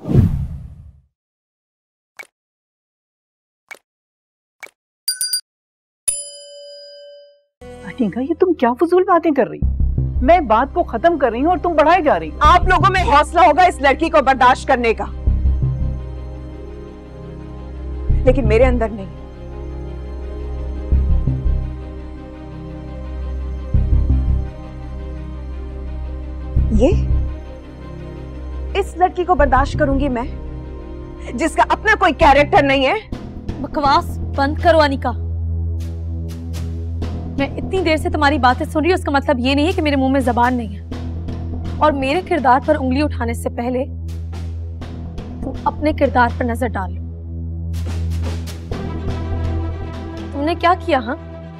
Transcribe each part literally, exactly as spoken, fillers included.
अनिका, ये तुम क्या फजूल बातें कर रही? मैं बात को खत्म कर रही हूँ और तुम बढ़ाए जा रही। आप लोगों में हौसला होगा इस लड़की को बर्दाश्त करने का, लेकिन मेरे अंदर नहीं। ये इस लड़की को बर्दाश्त करूंगी मैं, जिसका अपना कोई कैरेक्टर नहीं है। बकवास बंद करो अनिका। मैं इतनी देर से तुम्हारी बातें सुन रही हूँ, उसका मतलब ये नहीं है कि मेरे मुंह में जबान नहीं है। और मेरे किरदार पर उंगली उठाने से पहले तुम अपने किरदार पर नजर डाल लो। तुमने क्या किया? हाँ,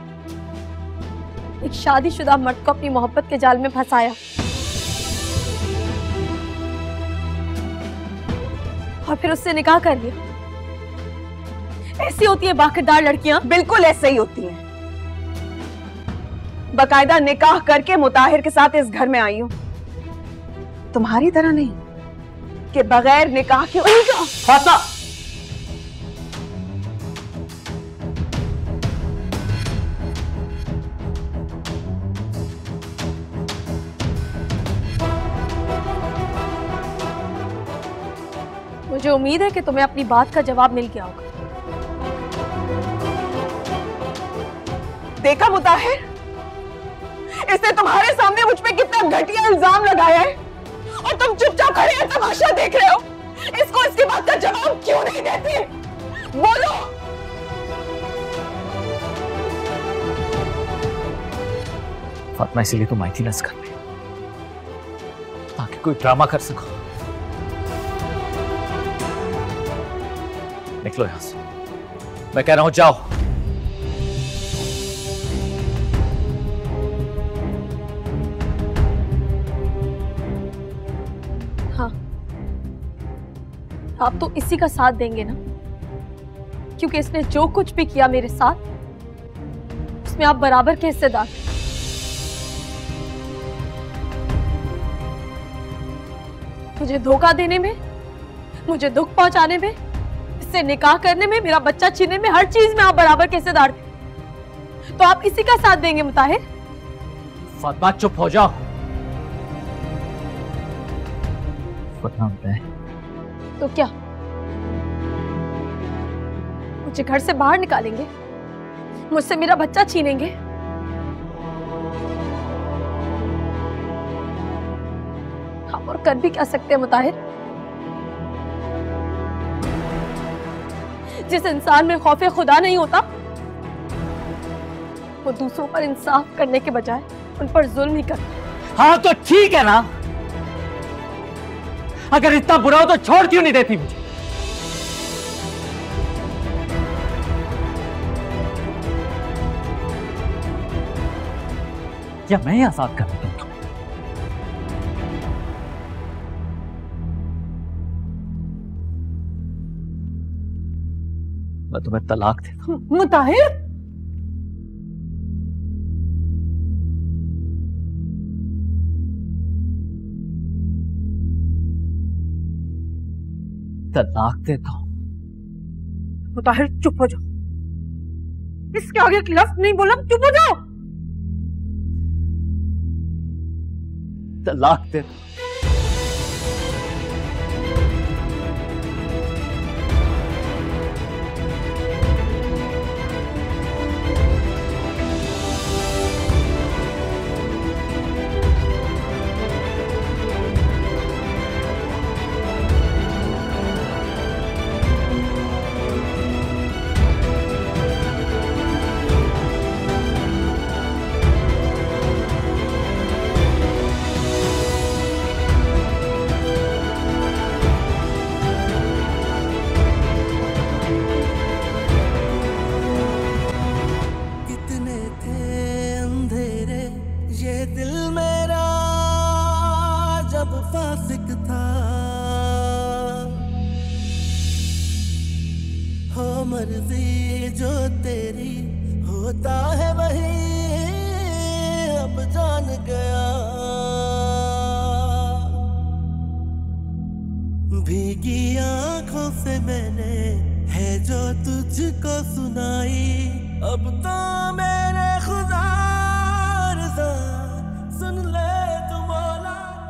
एक शादीशुदा मर्द को अपनी मोहब्बत के जाल में फंसाया और फिर उससे निकाह कर लिया। ऐसी होती है बाकिरदार लड़कियां? बिल्कुल ऐसे ही होती हैं। बकायदा निकाह करके मुताहिर के साथ इस घर में आई हूं, तुम्हारी तरह नहीं कि बगैर निकाह के। फातिमा, मुझे उम्मीद है कि तुम्हें अपनी बात का जवाब मिल गया होगा। देखा मुताहिर, इसने तुम्हारे सामने मुझ पे कितना घटिया इल्जाम लगाया है और तुम चुपचाप खड़े हैं, तमाशा देख रहे हो। इसको इसकी बात का जवाब क्यों नहीं देते? बोलो। फातिमा, इसीलिए तुम आई थी ना इस घर में, ताकि कोई ड्रामा कर सको। निकलो यहां से, मैं कह रहा हूं जाओ। हाँ, आप तो इसी का साथ देंगे ना, क्योंकि इसने जो कुछ भी किया मेरे साथ उसमें आप बराबर के हिस्सेदार थे। मुझे धोखा देने में, मुझे दुख पहुंचाने में, इससे निकाह करने में, मेरा बच्चा छीनने में, हर चीज में आप बराबर के हिस्सेदार थे। तो आप इसी का साथ देंगे मुताहिर? फातिमा चुप हो जाओ। बदनाम है तो क्या मुझे घर से बाहर निकालेंगे? मुझसे मेरा बच्चा छीनेंगे? आप और कर भी क्या सकते हैं मुताहिर? जिस इंसान में खौफे खुदा नहीं होता, वो दूसरों पर इंसाफ करने के बजाय उन पर जुल्म ही करता। हाँ तो ठीक है ना, अगर इतना बुरा हो तो छोड़ क्यों नहीं देती मुझे? क्या मैं ही आजाद कर देता हूं तुम्हें? मैं तुम्हें तलाक देता हूं। मुताहिर, तलाक देता हूं। मुताहिर चुप हो जाओ। इसके आगे एक लफ्ज नहीं बोला, चुप हो जाओ। तलाक देता हूं। मर्जी जो तेरी होता है वही अब जान गया। भीगी आंखों से मैंने है जो तुझको सुनाई, अब तो